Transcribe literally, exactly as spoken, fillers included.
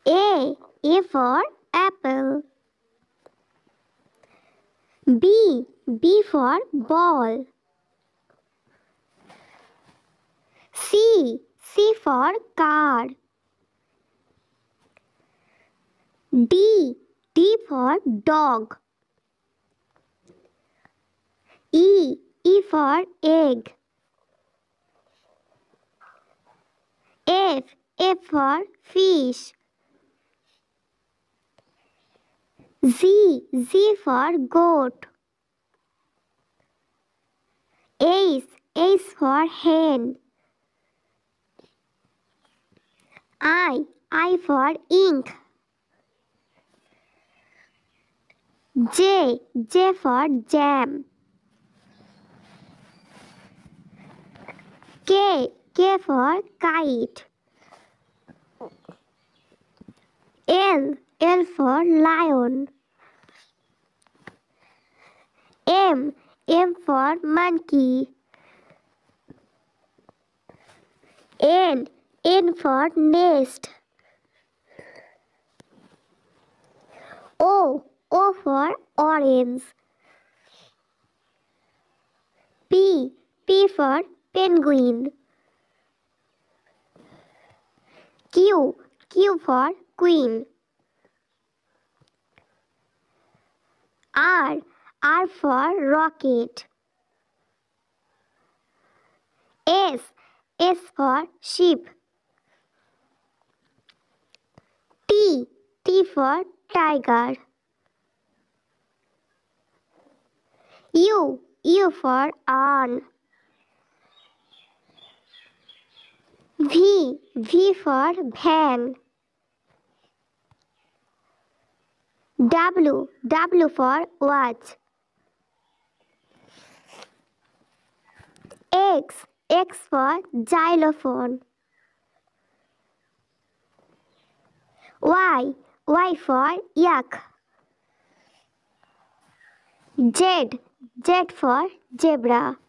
A. A for apple. B. B for ball. C. C for car. D. D for dog. E. E for egg. F. F for fish. Z. Z for goat. H. H for hen. I. I for ink. J. J for jam. K. K for kite. L. L for lion. M. M for monkey. N. N for nest. O. O for orange. P. P for penguin. Q. Q for queen. R. R for rocket. S. S for sheep. T. T for tiger. U. U for urn. V. V for van. W. W for watch. X. X for xylophone. Y. Y for yak. Z. Z for zebra.